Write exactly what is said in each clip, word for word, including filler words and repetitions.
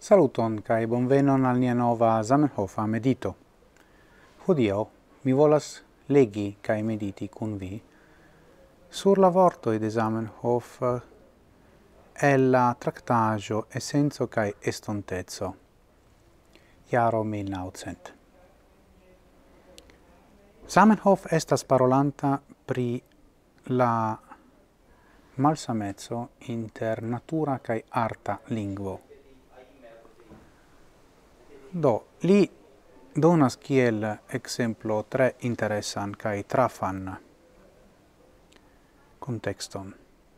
Saluton kai bonvenon al nia nova Zamenhof medito. Hodiaŭ mi volas legi kai mediti kun vi sur la vortoj de Zamenhof el la traktaĵo Esenco kaj estonteco, jaro mil naŭcent. Zamenhof estas parolanta pri la malsameco inter natura kaj arta lingvo. Do, li donas kiel exemplo tre interesan kai trafan contexton.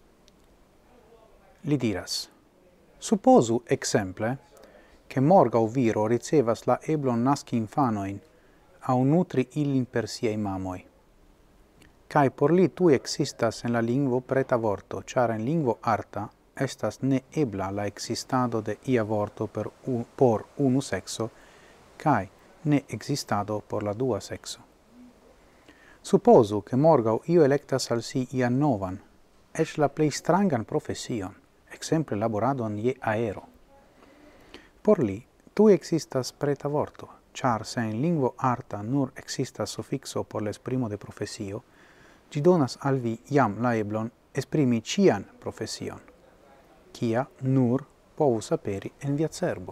Li diras: supposu exemple che morgaŭ viro ricevas la eblon naski infanoin au nutri illin per siei mamoi. Kai por li tui existas en la lingvo preta vorto, char en lingvo arta estas ne ebla la existado de ia vorto per un, por unu sexo, kai ne existado por la dua sexo. Supposu che morgaŭ io electas al si ian novan, ec la plei strangan profession, exemple laboradon je aero. Por li, tui existas preta vorto, char se in lingvo arta nur existas suffixo por l'esprimo de profesio, gi donas al vi iam la eblon esprimi cian profession, quia nur povus aperi en via cerbo.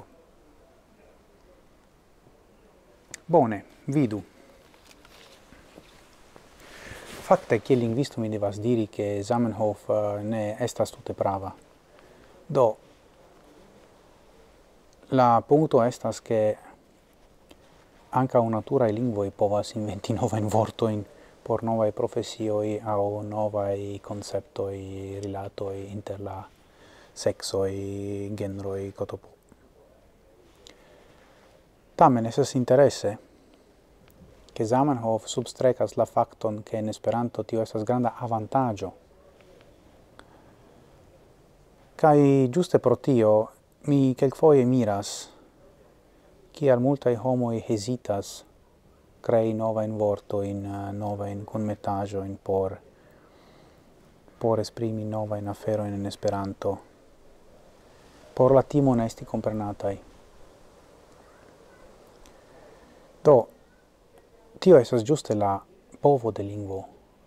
Bone, vidu. Fakte, kiel lingvisto mi devas diri che Zamenhof uh, ne estas tute prava. Do, la punto estas che anca naturae lingvoi povas inventi novain vortoin por novae profesioi au novae conceptoi rilatoi inter la sexoi, genroi, cotopo. Tamen esas interesse che Zamenhof substrecas la facton che in Esperanto tio estas granda avantaggio. Kai giuste pro tio mi kelkfoje miras kial multaj homoj hesitas crei novajn vortojn, novajn kunmetaĵojn por por esprimi novajn aferojn en Esperanto, por la timo ne esti komprenataj. Do, tio estas giuste la povo de lingvo.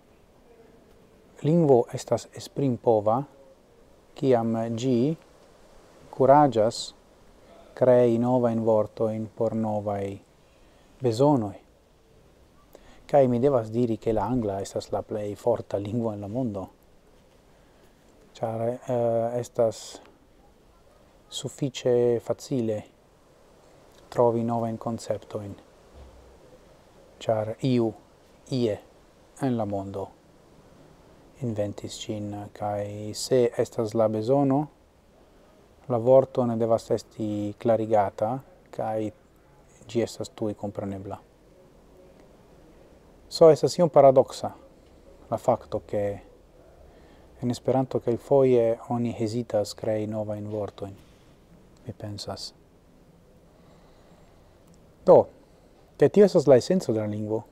Lingvo estas esprim pova, kiam gi curagias crei novain vortoin por novai besonoi. Kai mi devas diri che la angla estas la plei forta lingvo en la mondo, char uh, estas suffice facile trovi novain conceptoin, char iu, ie, en la mondo inventis cin, kai se estas la besono, la vorto ne devas esti clarigata, kai gi estas tui comprenebla. So estas iom paradoxa la facto che en Esperanto kelkfoje oni hesitas crei novajn vortojn, mi pensas. Do, che tio estas la esenco de la lingvo.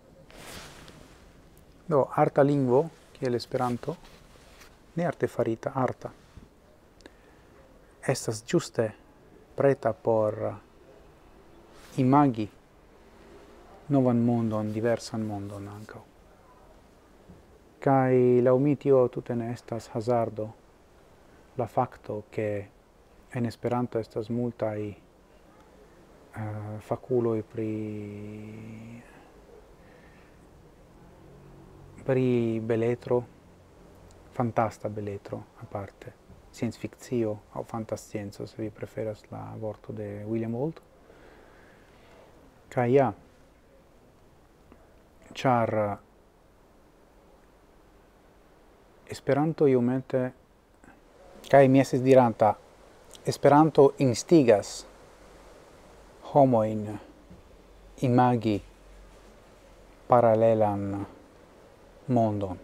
Do, arta lingvo, kiel Esperanto, ne artefarita, arta, estas giuste preta por imagi novan mondon, diversan mondon ankaŭ. Kai laŭ mi tio tute ne estas hazardo, la facto che en Esperanto estas multaj uh, faculoj pri pri beletro, fantasta beletro aparte, scienz fictio au fantascienzo, se vi preferas la vorto de William Holt. Kai ja, char Esperanto iomete, kai mi estis diranta, Esperanto instigas homoin imagi paralelan mondon.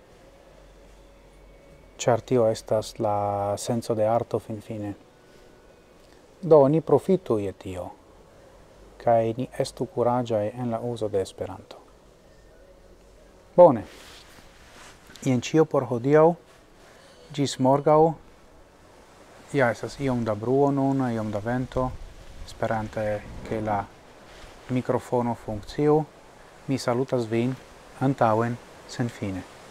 Char tio estas la senso de arto fin fine. Do, ni profitu je tio, kai ni estu curagiae en la uso de Esperanto. Bone, ien cio por hodiaŭ, gis morgaŭ. Ja estas iom da bruo nun, iom da vento. sperante che la microfono funkciu, mi salutas vin antaŭen sen fine.